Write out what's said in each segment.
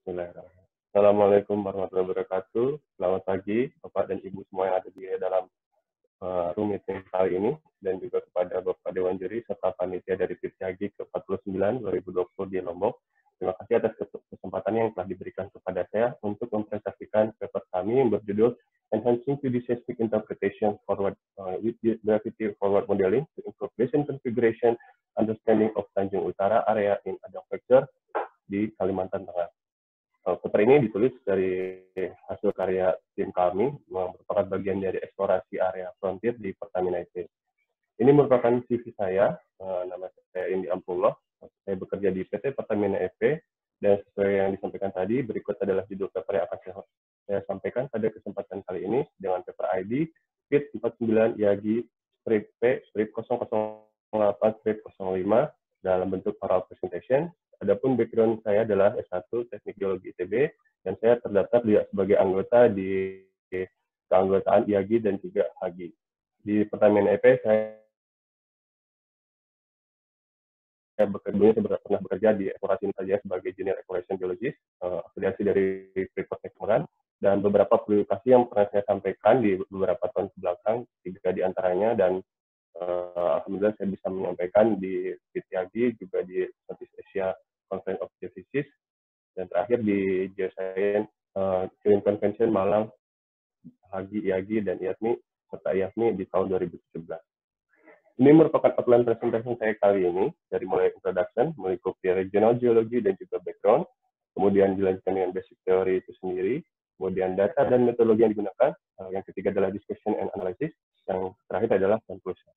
Bismillahirrahmanirrahim. Assalamualaikum warahmatullahi wabarakatuh. Selamat pagi, Bapak dan Ibu semua yang ada di dalam room meeting kali ini, dan juga kepada Bapak Dewan Juri serta panitia dari PITIAGI ke-49 2020 di Lombok. Terima kasih atas kesempatan yang telah diberikan kepada saya untuk mempresentasikan paper kami yang berjudul Enhancing 2D Seismic Interpretation with Gravity Forward Modeling to Improve Basin Configuration Understanding of Tanjung Utara Area in Adang Fracture di Kalimantan Tengah. Paper ini ditulis dari hasil karya tim kami, merupakan bagian dari eksplorasi area frontier di Pertamina EP. Ini merupakan CV saya, nama saya Indi Ampullah, saya bekerja di PT Pertamina EP, dan sesuai yang disampaikan tadi, berikut adalah judul paper yang akan saya sampaikan pada kesempatan kali ini dengan paper ID PIT 49 YAGI P-P-008-05 dalam bentuk oral presentation. Adapun background saya adalah S1 Teknik Geologi ITB, dan saya terdaftar sebagai anggota di keanggotaan IAGI dan juga HAGI. Di Pertamina EP, saya pernah bekerja di eksplorasi saja sebagai junior exploration geologist, afiliasi dari Freeport Exmoran, dan beberapa publikasi yang pernah saya sampaikan di beberapa tahun kebelakang, 3 di antaranya, dan alhamdulillah saya bisa menyampaikan di PITIAGI, juga di Southeast Asia Conference of Geophysics, dan terakhir di Geoscience Film Convention Malang, HAGI, IAGI, dan IASMI, serta IASMI di tahun 2017. Ini merupakan outline presentation saya kali ini, dari mulai introduction, meliputi regional geology dan juga background, kemudian dilanjutkan dengan basic teori itu sendiri, kemudian data dan metodologi yang digunakan, yang ketiga adalah discussion and analysis, yang terakhir adalah conclusion.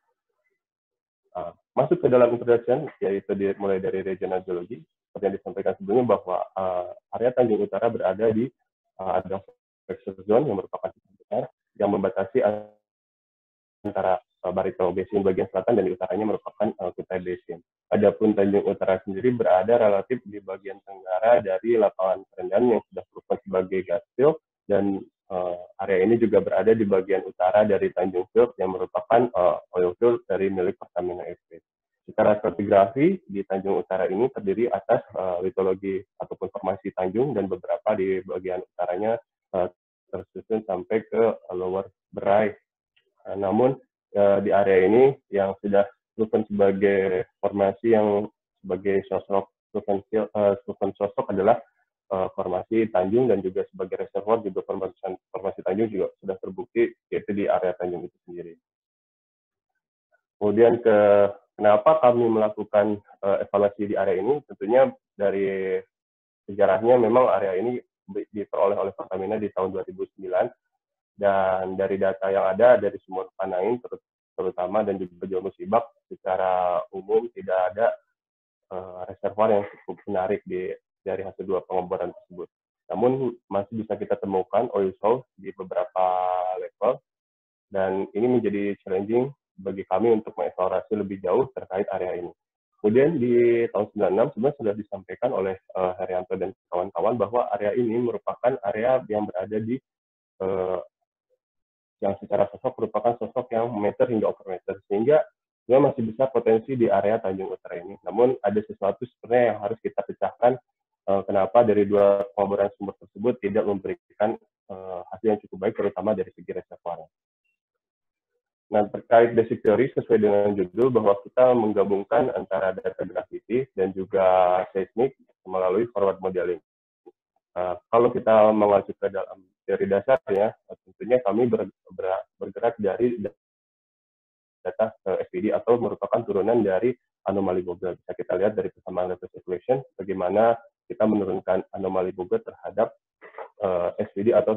Masuk ke dalam introduction, yaitu mulai dari regional geology, seperti yang disampaikan sebelumnya bahwa area Tanjung Utara berada di Adang Fracture Zone yang merupakan besar yang membatasi antara Barito Basin bagian selatan dan di utaranya merupakan Kutai Basin. Adapun Tanjung Utara sendiri berada relatif di bagian tenggara dari lapangan perendahan yang sudah proven sebagai gas field, dan area ini juga berada di bagian utara dari Tanjung Field yang merupakan oil field dari milik Pertamina EP. Secara stratigrafi, di Tanjung Utara ini terdiri atas litologi ataupun formasi Tanjung, dan beberapa di bagian utaranya tersusun sampai ke Lower Berai. Namun di area ini yang sudah proven sebagai formasi yang sebagai sosok proven sosok adalah formasi Tanjung, dan juga sebagai reservoir juga formasi Tanjung juga sudah terbukti, yaitu di area Tanjung itu sendiri. Kemudian kenapa kami melakukan evaluasi di area ini? Tentunya dari sejarahnya memang area ini diperoleh oleh Pertamina di tahun 2009, dan dari data yang ada dari sumur Panain terutama dan juga Geomusibak, secara umum tidak ada reservoir yang cukup menarik dari hasil 2 pengeboran tersebut. Namun masih bisa kita temukan oil source di beberapa level, dan ini menjadi challenging bagi kami untuk mengeksplorasi lebih jauh terkait area ini. Kemudian di tahun 96 sebenarnya sudah disampaikan oleh Herianto dan kawan-kawan bahwa area ini merupakan area yang berada di yang secara sosok merupakan sosok yang meter hingga overmeter, sehingga dia masih bisa potensi di area Tanjung Utara ini. Namun ada sesuatu sebenarnya yang harus kita pecahkan, kenapa dari 2 pengeboran sumber tersebut tidak memberikan hasil yang cukup baik, terutama dari segi reservoir. Nah, terkait basic teori, sesuai dengan judul bahwa kita menggabungkan antara data gravity dan juga seismik melalui forward modeling. Kalau kita mengacu ke dalam teori dasarnya, tentunya kami bergerak dari data SPD atau merupakan turunan dari anomali Boga. Bisa kita lihat dari persamaan lattice equation, bagaimana kita menurunkan anomali Boga terhadap SPD atau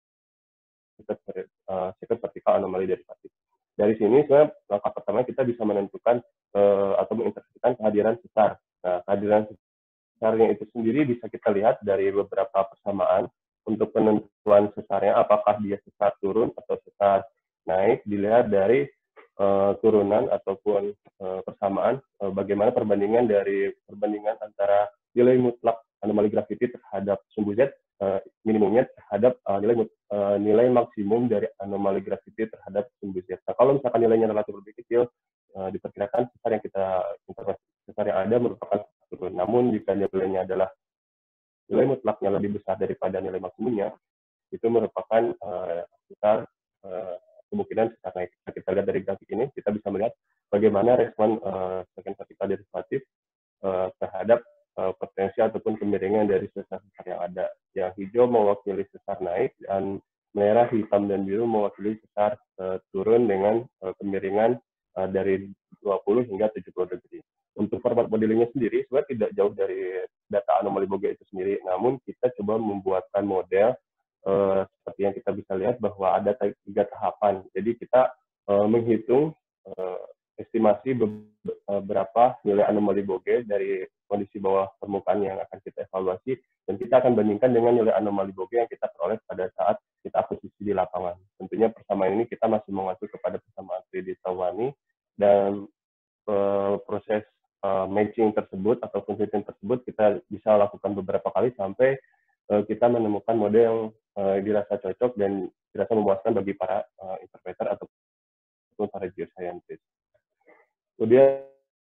second vertical anomali derivatif. Dari sini sebenarnya langkah pertama kita bisa menentukan atau menginterpretasikan kehadiran sesar. Nah, kehadiran sesarnya itu sendiri bisa kita lihat dari beberapa persamaan. Untuk penentuan sesarnya, apakah dia sesar turun atau sesar naik, dilihat dari turunan ataupun persamaan, bagaimana perbandingan antara nilai mutlak anomali gravity terhadap sumbu Z, minimumnya terhadap nilai maksimum dari anomali gravity terhadap sumbu Z. Nah, kalau misalkan nilainya relatif lebih kecil, diperkirakan sesar yang ada merupakan turun. Namun jika nilainya adalah nilai mutlaknya lebih besar daripada nilai maksimumnya, itu merupakan besar kemungkinan sesar naik. Nah, kita lihat dari grafik ini, kita bisa melihat bagaimana respon second vertikal derivatif terhadap potensi ataupun kemiringan dari sesar-sesar yang ada. Yang hijau mewakili sesar naik, dan merah, hitam, dan biru mewakili sesar turun dengan kemiringan dari 20 hingga 70 degree. Untuk format modelingnya sendiri, sebenarnya tidak jauh dari data anomali Boga itu sendiri, namun kita coba membuatkan model seperti yang kita bisa lihat bahwa ada 3 tahapan. Jadi kita menghitung estimasi berapa nilai anomali Boge dari kondisi bawah permukaan yang akan kita evaluasi, dan kita akan bandingkan dengan nilai anomali Boge yang kita peroleh pada saat kita akuisisi di lapangan. Tentunya persamaan ini kita masih mengacu kepada persamaan 3D Tawani, dan proses matching tersebut atau fitting tersebut kita bisa lakukan beberapa kali sampai kita menemukan model yang dirasa cocok dan dirasa memuaskan bagi para interpreter ataupun para geoscientist. Kemudian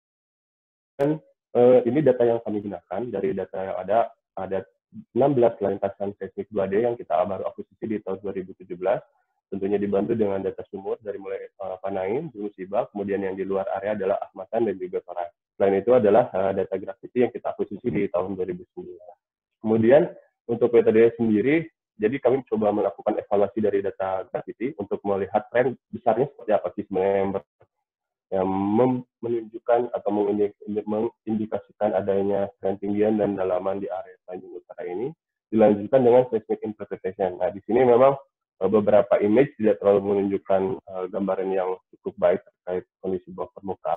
ini data yang kami gunakan. Dari data yang ada 16 lintasan seismik 2D yang kita baru akuisisi di tahun 2017. Tentunya dibantu dengan data sumur dari mulai Panaim, Gunung Sibak, kemudian yang di luar area adalah Ahmatan dan juga Toraja. Selain itu adalah data grafiti yang kita akuisisi di tahun 2009. Kemudian untuk metode sendiri, jadi kami coba melakukan evaluasi dari data grafiti untuk melihat tren besarnya seperti apa sih sebenarnya yang menunjukkan atau mengindikasikan adanya ketinggian dan dalaman di area Tanjung Utara ini, dilanjutkan dengan seismic interpretation. Nah, di sini memang beberapa image tidak terlalu menunjukkan gambaran yang cukup baik terkait kondisi bawah permukaan.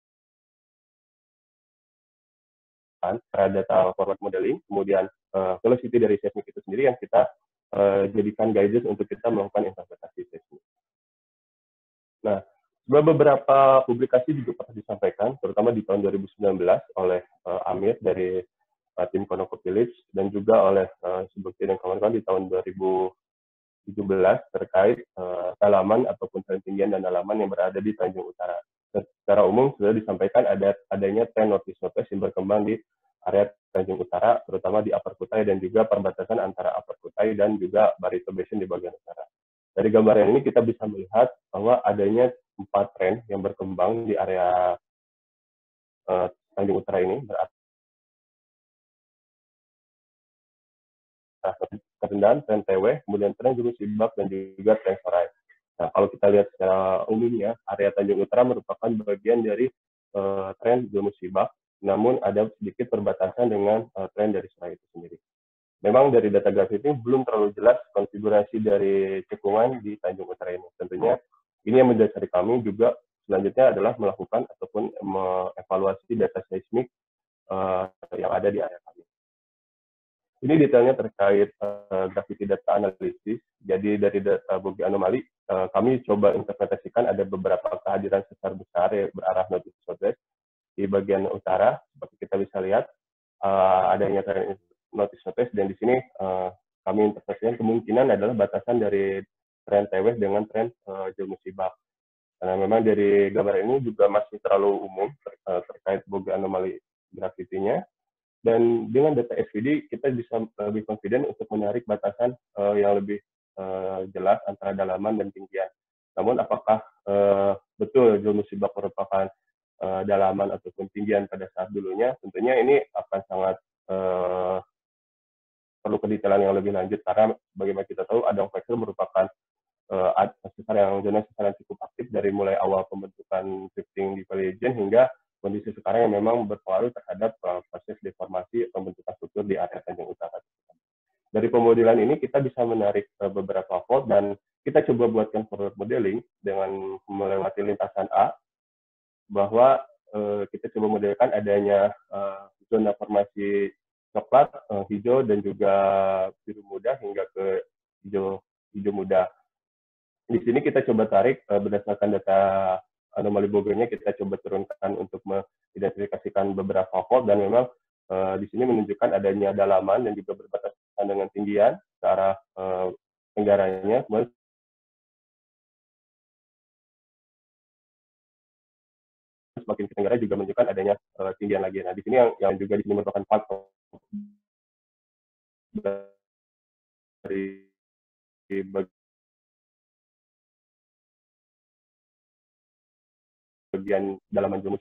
Pada data forward modeling, kemudian velocity dari seismik itu sendiri yang kita jadikan guidance untuk kita melakukan interpretasi seismik. Nah, beberapa publikasi juga pernah disampaikan, terutama di tahun 2019 oleh Amir dari tim ConocoPhillips, dan juga oleh Subukti dan kawan-kawan di tahun 2017 terkait dalaman ataupun ketinggian dan dalaman yang berada di Tanjung Utara. Secara umum sudah disampaikan adanya tren notice yang berkembang di area Tanjung Utara, terutama di Upper Kutai dan juga perbatasan antara Upper Kutai dan juga Barito Basin di bagian utara. Dari gambaran ini kita bisa melihat bahwa adanya 4 tren yang berkembang di area Tanjung Utara ini, berarti kerendahan, tren TW, kemudian tren Gunung Sibak, dan juga tren Sorai. Nah, kalau kita lihat secara umumnya, area Tanjung Utara merupakan bagian dari tren Gunung Sibak, namun ada sedikit perbatasan dengan tren dari Sorai itu sendiri. Memang dari data grafis ini belum terlalu jelas konfigurasi dari cekungan di Tanjung Utara ini. Tentunya ini yang mendasari kami juga selanjutnya adalah melakukan ataupun mengevaluasi data seismik yang ada di area kami. Ini detailnya terkait gravity data analisis. Jadi dari data Boge anomali, kami coba interpretasikan ada beberapa kehadiran sesar besar yang berarah north southwest di bagian utara. Seperti kita bisa lihat, adanya tren north southwest, dan di sini kami interpretasikan kemungkinan adalah batasan dari tren TW dengan tren Gunung Sibak. Karena memang dari gambar ini juga masih terlalu umum terkait Boge anomali gravitinya. Dan dengan data SVD kita bisa lebih confident untuk menarik batasan yang lebih jelas antara dalaman dan tinggian. Namun apakah betul Gunung Sibak merupakan dalaman ataupun tinggian pada saat dulunya, tentunya ini akan sangat perlu kedetailan yang lebih lanjut, karena bagaimana kita tahu Adang Factor merupakan sesar yang cukup aktif dari mulai awal pembentukan drifting di Valley Legend hingga kondisi sekarang yang memang berpengaruh terhadap proses deformasi pembentukan struktur di area Tanjung Utara. Dari pemodelan ini kita bisa menarik beberapa fault, dan kita coba buatkan forward modeling dengan melewati lintasan A, bahwa kita coba modelkan adanya zona formasi coklat, hijau, dan juga biru muda hingga ke hijau muda. Di sini kita coba tarik berdasarkan data anomali Bogenya, kita coba turunkan untuk mengidentifikasikan beberapa fault, dan memang di sini menunjukkan adanya dalaman dan juga berbatasan dengan tinggian ke arah tenggaranya. Kemudian semakin ke tenggara juga menunjukkan adanya tinggian lagi. Nah, di sini yang juga di sini merupakan fault dari bagian dalaman Jumus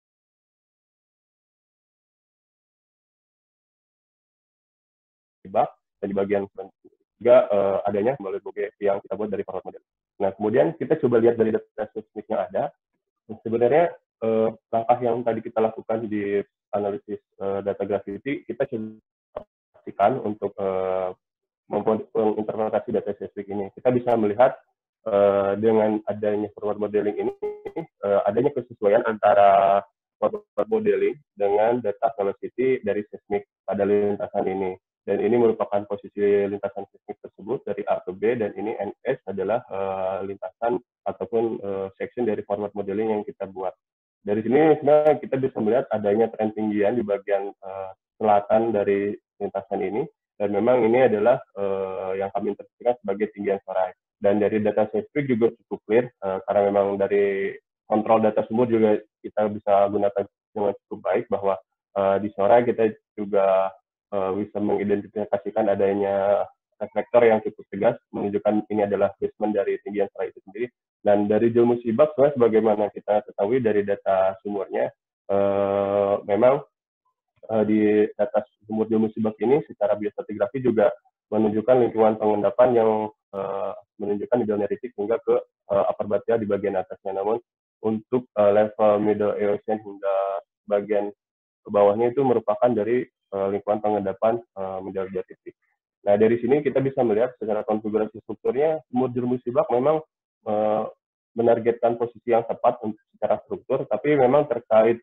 Sibak, dan di bagian juga adanya melalui yang kita buat dari forward model. Nah, kemudian kita coba lihat dari data seismik yang ada. Sebenarnya langkah yang tadi kita lakukan di analisis data gravity, kita coba pastikan untuk menginterpretasi data seismik ini. Kita bisa melihat dengan adanya forward modeling ini, adanya kesesuaian antara forward modeling dengan data velocity dari seismik pada lintasan ini. Dan ini merupakan posisi lintasan seismik tersebut dari A ke B, dan ini NS adalah lintasan ataupun section dari forward modeling yang kita buat. Dari sini sebenarnya kita bisa melihat adanya tren tinggian di bagian selatan dari lintasan ini, dan memang ini adalah yang kami interpretasikan sebagai tinggian sorai. Dan dari data seismik juga cukup clear, karena memang dari kontrol data sumur juga kita bisa gunakan dengan cukup baik, bahwa di sorai kita juga bisa mengidentifikasikan adanya reflektor yang cukup tegas menunjukkan ini adalah basement dari tinggian sorai itu sendiri. Dan dari Jumus Sibak, sebagaimana kita ketahui dari data sumurnya, memang di data sumur Jumus Sibak ini secara biostratigrafi juga menunjukkan lingkungan pengendapan yang menunjukkan hidroneritik hingga ke upper batia di bagian atasnya. Namun untuk level middle eocean hingga bagian ke bawahnya itu merupakan dari lingkungan pengendapan middle barometric. Nah, dari sini kita bisa melihat secara konfigurasi strukturnya, sumur Jumus Sibak memang menargetkan posisi yang tepat untuk secara struktur, tapi memang terkait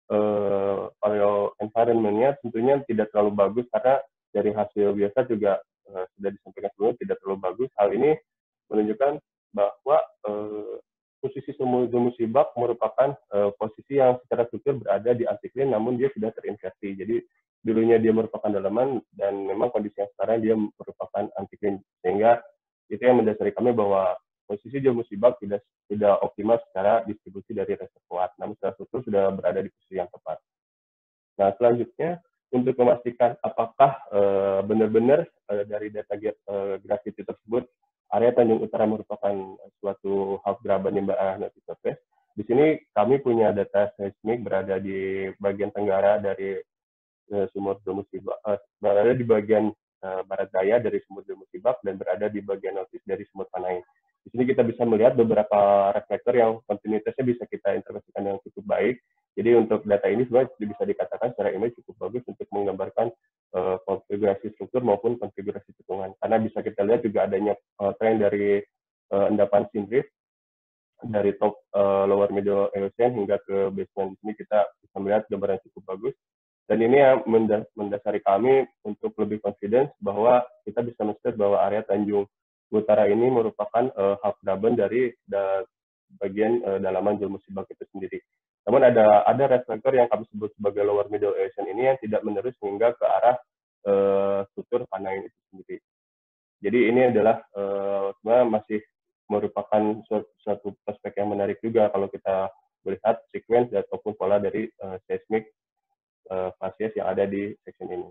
paleo environment-nya tentunya tidak terlalu bagus, karena dari hasil biasa juga sudah disampaikan sebelumnya tidak terlalu bagus. Hal ini menunjukkan bahwa posisi sumur Jumus Sibak merupakan posisi yang secara struktur berada di antiklin, namun dia sudah terinversi. Jadi dulunya dia merupakan dalaman, dan memang kondisi yang sekarang dia merupakan antiklin, sehingga itu yang mendasari kami bahwa posisi Jumus Sibak tidak optimal secara distribusi dari reservoir, namun secara struktur sudah berada di posisi yang tepat. Nah, selanjutnya untuk memastikan apakah benar-benar dari data gravity tersebut area Tanjung Utara merupakan suatu half graben yang notice surface. Di sini kami punya data seismik berada di bagian tenggara dari sumur Jumus Sibak, berada di bagian barat daya dari sumur Jumus Sibak, dan berada di bagian northeast dari sumur Panain. Di sini kita bisa melihat beberapa reflektor yang kontinuitasnya bisa kita interpretasikan dengan cukup baik. Jadi untuk data ini sebenarnya bisa dikatakan secara image cukup bagus untuk menggambarkan konfigurasi struktur maupun konfigurasi cekungan. Karena bisa kita lihat juga adanya tren dari endapan sindrift dari top lower middle eocean hingga ke basement. Di sini kita bisa melihat gambaran cukup bagus. Dan ini yang mendasari kami untuk lebih confidence bahwa kita bisa melihat bahwa area Tanjung Utara ini merupakan half graben dari bagian dalaman Jumus Sibak itu sendiri. Namun ada reflektor yang kami sebut sebagai lower middle eocean ini yang tidak menerus hingga ke arah struktur Panain itu sendiri. Jadi ini adalah sebenarnya masih merupakan suatu prospek yang menarik juga kalau kita melihat sequence ataupun pola dari seismik fasies yang ada di section ini.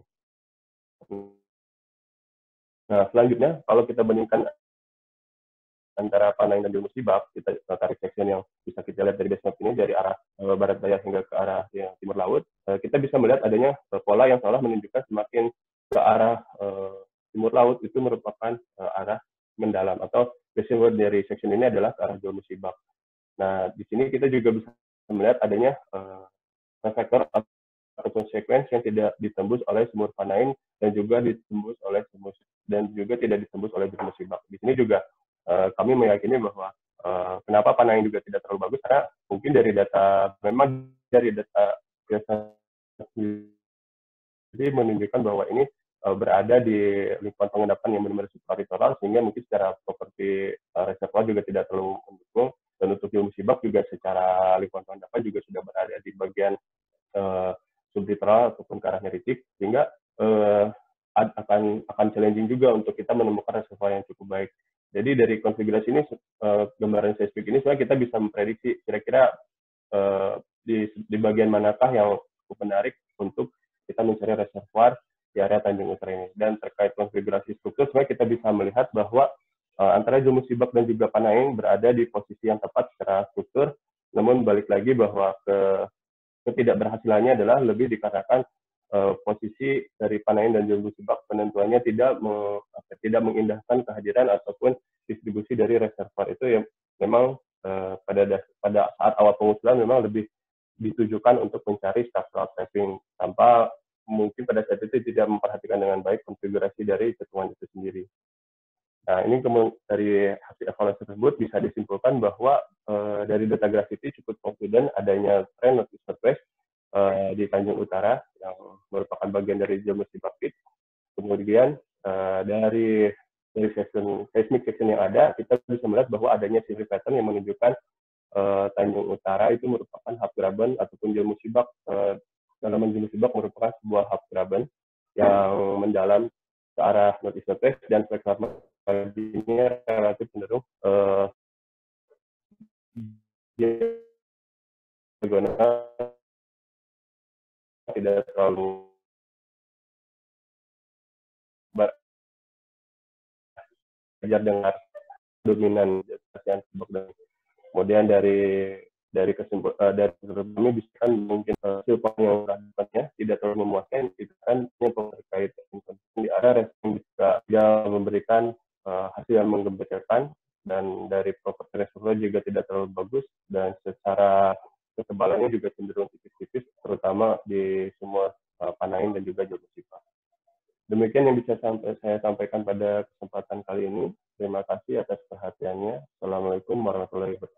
Nah, selanjutnya kalau kita bandingkan antara Panain dan Jumus Sibak, kita tarik section yang bisa kita lihat dari basement ini dari arah barat daya hingga ke arah yang timur laut, kita bisa melihat adanya pola yang seolah menunjukkan semakin ke arah timur laut itu merupakan arah mendalam, atau basement dari section ini adalah ke arah Jumus Sibak. Nah, di sini kita juga bisa melihat adanya reflektor ataupun sequence yang tidak ditembus oleh sumur Panain dan juga ditembus oleh sumur dan juga tidak ditembus oleh Jumus Sibak. Di sini juga kami meyakini bahwa kenapa Panain juga tidak terlalu bagus, karena mungkin dari data jadi menunjukkan bahwa ini berada di lingkungan pengendapan yang benar-benar supralitoral, sehingga mungkin secara properti reservoir juga tidak terlalu mendukung. Dan untuk Jumus Sibak juga secara lingkungan pengendapan juga sudah berada di bagian subliteral ataupun ke arah neritik, sehingga akan challenging juga untuk kita menemukan reservoir yang cukup baik. Jadi dari konfigurasi ini, gambaran seismik ini sebenarnya kita bisa memprediksi kira-kira di bagian manakah yang cukup menarik untuk kita mencari reservoir di area Tanjung Utara ini. Dan terkait konfigurasi struktur, sebenarnya kita bisa melihat bahwa antara Jumur Sibak dan juga Panaing berada di posisi yang tepat secara struktur. Namun balik lagi bahwa ketidakberhasilannya adalah lebih dikarenakan posisi dari Panaing dan Jumur Sibak penentuannya tidak mengindahkan kehadiran ataupun distribusi dari reservoir itu yang memang pada saat awal pengusulan memang lebih ditujukan untuk mencari structural trapping tanpa mungkin pada saat itu tidak memperhatikan dengan baik konfigurasi dari cekungan itu sendiri. Nah, ini dari hasil evaluasi tersebut bisa disimpulkan bahwa dari data gravity cukup confident adanya trend notice surface di Tanjung Utara yang merupakan bagian dari Jumur Sibak Pit. Kemudian dari seismic section yang ada, kita bisa melihat bahwa adanya silver pattern yang menunjukkan Tanjung Utara itu merupakan hub graben ataupun Jumur Sibak. Dalaman Jumur Sibak merupakan sebuah hub graben yang mendalam ke arah notice surface dan spektra ini relatif cenderung diagonal tidak terlalu belajar dengan dominan ASEAN. Kemudian dari kami bisa kan mungkin hasil yang melakukannya tidak terlalu memuaskan, itu kan yang terkait di arah respon juga tidak memberikan hasil yang menggembirakan, dan dari properti reservoir juga tidak terlalu bagus, dan secara ketebalannya juga cenderung tipis-tipis, terutama di semua Panaing dan juga Jumur Sibak. Demikian yang bisa saya sampaikan pada kesempatan kali ini. Terima kasih atas perhatiannya. Assalamualaikum warahmatullahi wabarakatuh.